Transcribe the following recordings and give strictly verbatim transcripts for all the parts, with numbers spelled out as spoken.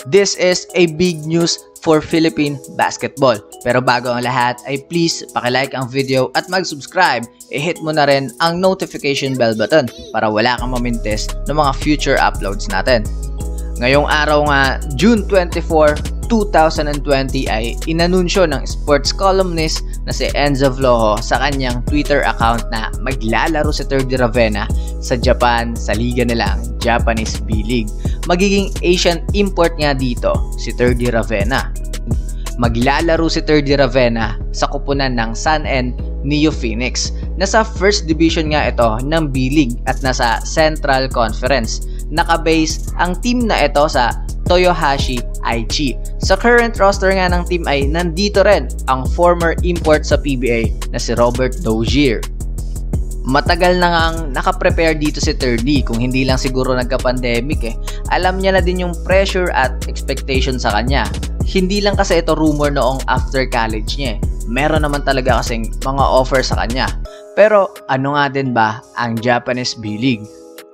This is a big news for Philippine basketball. Pero bago ang lahat ay please pakilike ang video at mag-subscribe. I-hit mo na rin ang notification bell button para wala kang mamintis ng mga future uploads natin. Ngayong araw nga, June twenty-fourth, two thousand twenty ay inanunsyo ng sports columnist na si Enzo Vloho sa kanyang Twitter account na maglalaro si Terdy Ravenna sa Japan sa liga nilang Japanese B-League. Magiging Asian import nga dito si Terdy Ravenna. Maglalaro si Terdy Ravenna sa kupunan ng Sun-En Neo Phoenix. Nasa first division nga ito ng B-League at nasa Central Conference. Nakabase ang team na ito sa Toyohashi Aichi. Sa current roster nga ng team ay nandito rin ang former import sa P B A na si Robert Dozier. Matagal na ngang nakaprepare dito si Terdy, kung hindi lang siguro nagka-pandemic eh. Alam niya na din yung pressure at expectation sa kanya. Hindi lang kasi ito rumor noong after college niya eh. Meron naman talaga kasing mga offer sa kanya. Pero ano nga din ba ang Japanese B-League?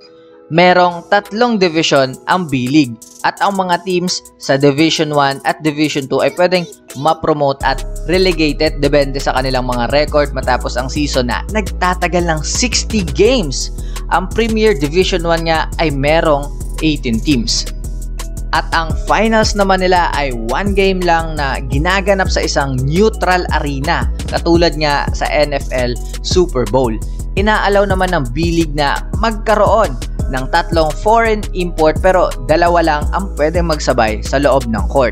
Merong tatlong division ang B-League at ang mga teams sa Division one at Division two ay pwedeng ma-promote at relegated depende sa kanilang mga record matapos ang season na nagtatagal ng sixty games. Ang Premier Division one nga ay merong eighteen teams. At ang finals naman nila ay one game lang na ginaganap sa isang neutral arena katulad nga sa N F L Super Bowl. Inaalaw naman ng B-League na magkaroon ng tatlong foreign import pero dalawa lang ang pwedeng magsabay sa loob ng court.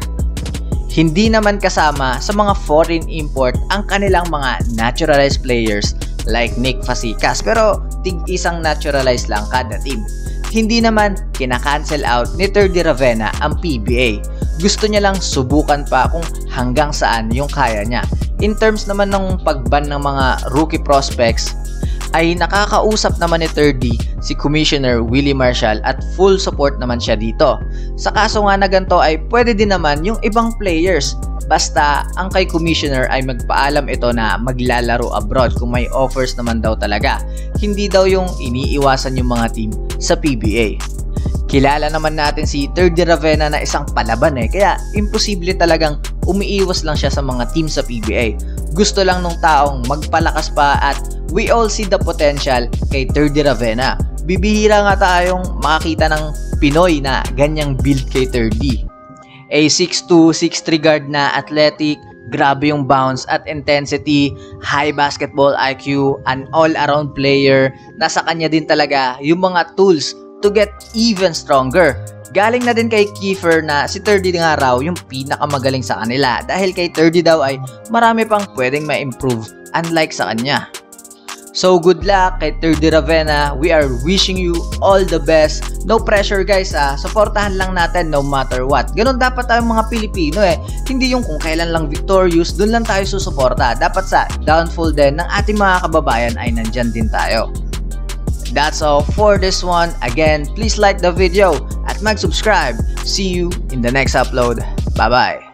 Hindi naman kasama sa mga foreign import ang kanilang mga naturalized players like Nick Fazekas pero tig-isang naturalized lang kada team. Hindi naman kina-cancel out ni Terdy Ravenna ang P B A. Gusto niya lang subukan pa kung hanggang saan yung kaya niya. In terms naman ng pagban ng mga rookie prospects, ay nakakausap naman ni Terdy si Commissioner Willie Marshall at full support naman siya dito. Sa kaso nga na ganito ay pwede din naman yung ibang players basta ang kay Commissioner ay magpaalam ito na maglalaro abroad kung may offers naman daw talaga. Hindi daw yung iniiwasan yung mga team sa P B A. Kilala naman natin si Terdy Ravenna na isang palaban eh, kaya imposible talagang umiiwas lang siya sa mga team sa P B A. Gusto lang nung taong magpalakas pa at we all see the potential kay Terdy Ravenna. Bibihira nga tayong makakita ng Pinoy na ganyang build kay Terdy. A six two, six three guard na athletic, grabe yung bounce at intensity, high basketball I Q, an all-around player. Nasa kanya din talaga yung mga tools to get even stronger. Galing na din kay Kiefer na si Terdy nga raw yung pinakamagaling sa kanila dahil kay Terdy daw ay marami pang pwedeng ma-improve unlike sa kanya. So good luck kay Terdy Ravenna. We are wishing you all the best. No pressure guys ah. Suportahan lang natin no matter what. Ganon dapat tayong mga Pilipino eh. Hindi yung kung kailan lang victorious, dun lang tayo susuporta. Dapat sa downfall din ng ating mga kababayan ay nandyan din tayo. That's all for this one. Again, please like the video at mag-subscribe. See you in the next upload. Bye-bye.